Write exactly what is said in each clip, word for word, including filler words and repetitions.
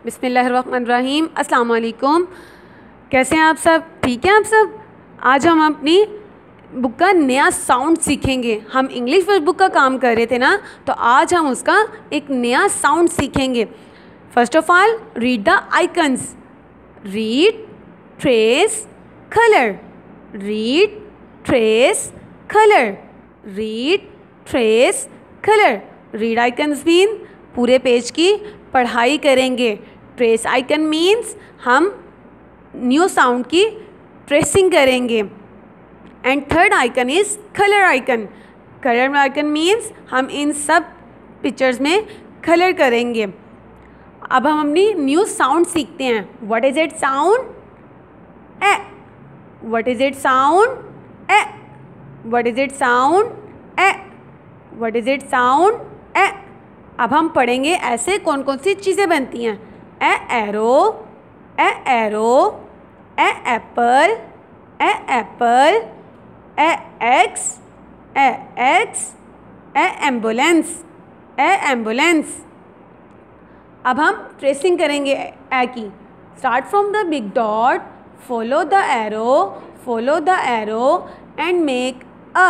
बिस्मिल्लाहिर्रहमानिर्रहीम। अस्सलाम वालेकुम। कैसे हैं आप सब? ठीक हैं आप सब? आज हम अपनी बुक का नया साउंड सीखेंगे। हम इंग्लिश वर्ड बुक का काम कर रहे थे ना, तो आज हम उसका एक नया साउंड सीखेंगे। First of all, read the icons. Read, trace, colour. Read, trace, colour. Read, trace, colour. Read icons mean पूरे पेज की पढ़ाई करेंगे। ट्रेस आइकन मीन्स हम न्यू साउंड की ट्रेसिंग करेंगे। And third icon is colour icon. Colour icon means हम इन सब पिक्चर्स में कलर करेंगे। अब हम अपनी न्यू साउंड सीखते हैं। What is it sound? A. What is it sound? A. What is it sound? A. What is it sound? A. अब हम पढ़ेंगे ऐसे कौन कौन सी चीज़ें बनती हैं। A arrow, A arrow, A apple, A apple, A axe, A axe, A ambulance, A ambulance. अब हम ट्रेसिंग करेंगे ए की। Start from the big dot, follow the arrow, follow the arrow and make A.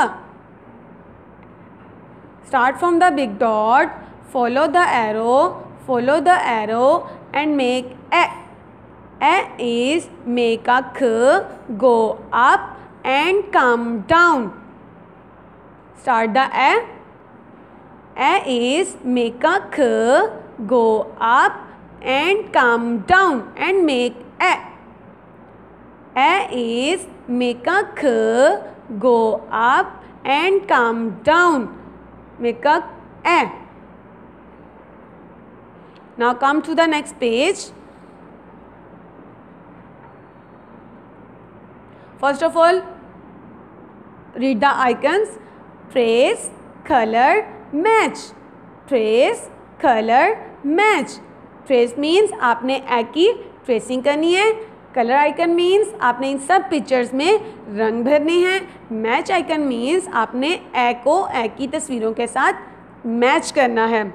Start from the big dot, follow the arrow, follow the arrow and make a. A is make a k go up and come down. Start the A. A is make a k go up and come down and make A. A is make a k go up and come down. Make a A. Now come to the next page. First of all, read the icons. Trace, color, match. Trace, color, match. Trace means आपने A की tracing करनी है। Colour icon means आपने इन सब pictures में रंग भरने हैं। मैच आइकन मीन्स आपने ए को ए की तस्वीरों के साथ मैच करना है।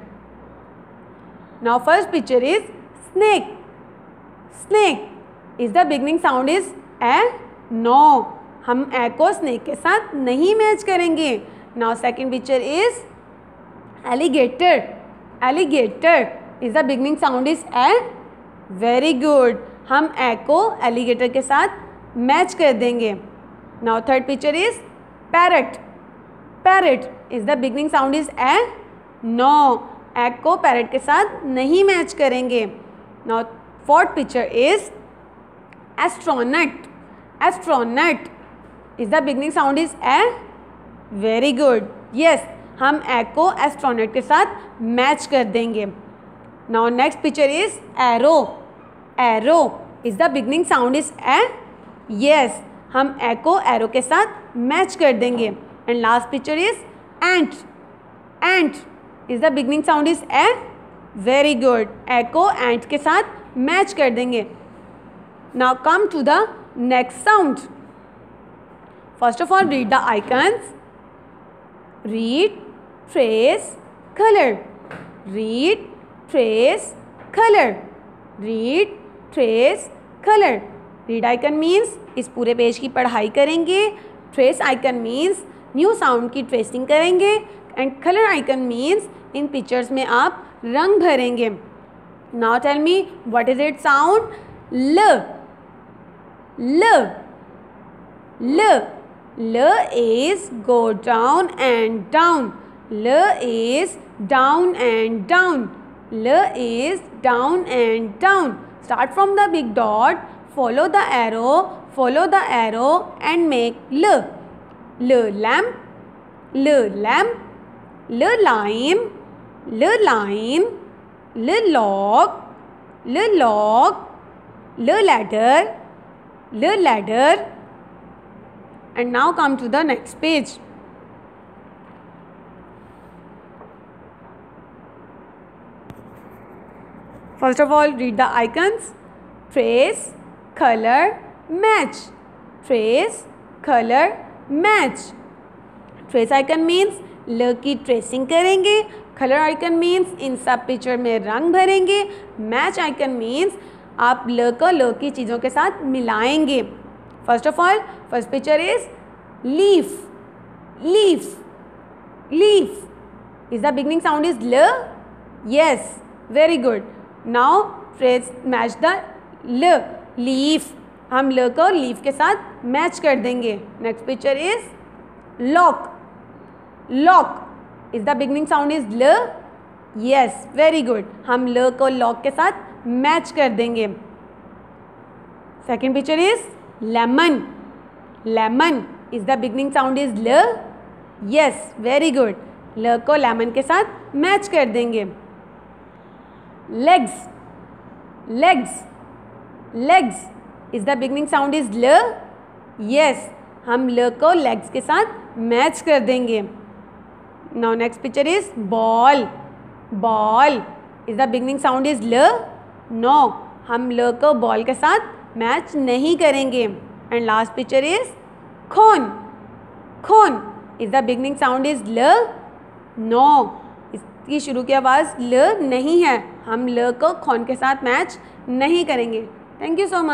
Now first picture is snake. Snake is the beginning sound is A. No, हम ए को स्नेक के साथ नहीं मैच करेंगे। Now second picture is alligator. Alligator is the beginning sound is A. Very good, हम A को alligator के साथ मैच कर देंगे। Now third picture is parrot. Parrot is the beginning sound is A. No, A को parrot के साथ नहीं मैच करेंगे। Now fourth picture is astronaut. Astronaut is the beginning sound is A. Very good, yes, हम A को astronaut के साथ match कर देंगे। Now next picture is arrow. Arrow is the beginning sound is A. Yes, हम A को arrow के साथ मैच कर देंगे। And last picture is ant. Ant is the beginning sound is A. Very good, A को ant के साथ match कर देंगे। Now come to the next sound. First of all, read the icons. Read, trace, colour. Read, trace, colour. Read, trace, colour. Read icon means इस पूरे page की पढ़ाई करेंगे। Trace icon means new sound की tracing करेंगे। And colour icon means इन pictures में आप रंग भरेंगे। Now tell me, what is it sound? L. L. L. L is go down and down. L is down and down. L is down and down. Start from the big dot, follow the arrow, follow the arrow and make L. L lamp, L lamp, L lime, L lime, L log, L log, L ladder, L ladder. And now come to the next page. First of all, read the icons. Trace, color, match. Trace, color, match. Trace icon means ल की tracing करेंगे। Colour icon means इन सब picture में रंग भरेंगे। Match icon means आप ल को ल की चीज़ों के साथ मिलाएंगे। First of all first picture is leaf, leaf, leaf. Is the beginning sound is l? Yes, very good. Now phrase match the l. Leaf. हम ल को लीफ के साथ मैच कर देंगे. Next picture is lock, lock. Is the beginning sound is l? Yes, very good. हम L को lock के साथ मैच कर देंगे. Second picture is lemon, lemon. Is the beginning sound is l? Yes, very good. ल को lemon के साथ मैच कर देंगे. Legs, legs, legs. Is the beginning sound is L? Yes, हम ल को लेग्स के साथ मैच कर देंगे. Now next picture is ball, ball. Is the beginning sound is L? No, हम ल को बॉल के साथ मैच नहीं करेंगे. And last picture is cone, cone. Is the beginning sound is L? No, इसकी शुरू की आवाज़ ल नहीं है. हम ल को खोन के साथ मैच नहीं करेंगे. Thank you so much.